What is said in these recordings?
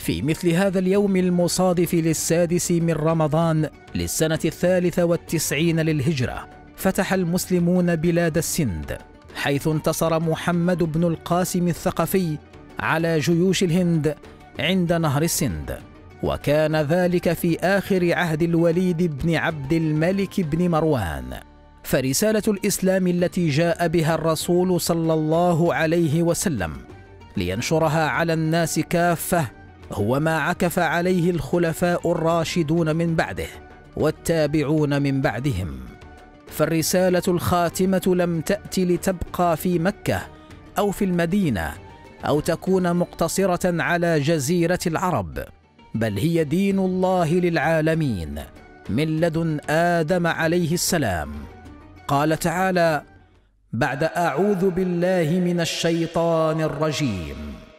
في مثل هذا اليوم المصادف للسادس من رمضان للسنة 93 للهجرة، فتح المسلمون بلاد السند، حيث انتصر محمد بن القاسم الثقفي على جيوش الهند عند نهر السند، وكان ذلك في آخر عهد الوليد بن عبد الملك بن مروان. فرسالة الإسلام التي جاء بها الرسول صلى الله عليه وسلم لينشرها على الناس كافة هو ما عكف عليه الخلفاء الراشدون من بعده والتابعون من بعدهم. فالرسالة الخاتمة لم تأت لتبقى في مكة أو في المدينة أو تكون مقتصرة على جزيرة العرب، بل هي دين الله للعالمين من لدن آدم عليه السلام. قال تعالى بعد أعوذ بالله من الشيطان الرجيم: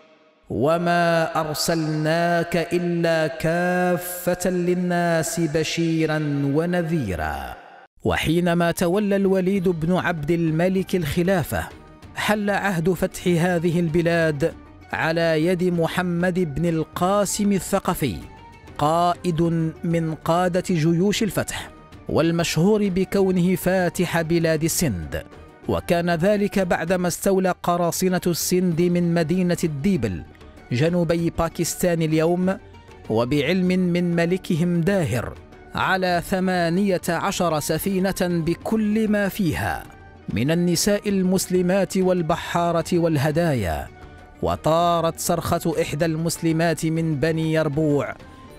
وما أرسلناك إلا كافة للناس بشيرا ونذيرا. وحينما تولى الوليد بن عبد الملك الخلافة حل عهد فتح هذه البلاد على يد محمد بن القاسم الثقفي، قائد من قادة جيوش الفتح، والمشهور بكونه فاتح بلاد السند. وكان ذلك بعدما استولى قراصنة السند من مدينة الديبل جنوبي باكستان اليوم، وبعلم من ملكهم داهر، على 18 سفينة بكل ما فيها من النساء المسلمات والبحارة والهدايا. وطارت صرخة إحدى المسلمات من بني يربوع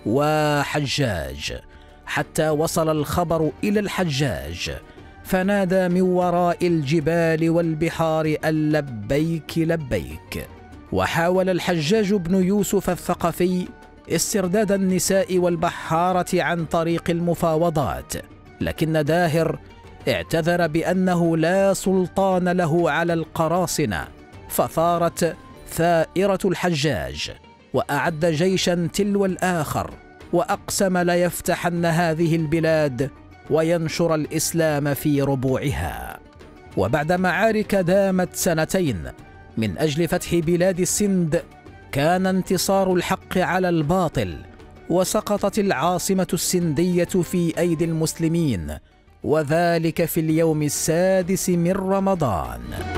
وحجاج حتى وصل الخبر إلى الحجاج، فنادى من وراء الجبال والبحار أن لبيك لبيك. وحاول الحجاج بن يوسف الثقفي استرداد النساء والبحارة عن طريق المفاوضات، لكن داهر اعتذر بأنه لا سلطان له على القراصنة، فثارت ثائرة الحجاج وأعد جيشا تلو الآخر، وأقسم ليفتحن هذه البلاد وينشر الإسلام في ربوعها. وبعد معارك دامت 2 من أجل فتح بلاد السند، كان انتصار الحق على الباطل، وسقطت العاصمة السندية في أيدي المسلمين، وذلك في اليوم 6 من رمضان.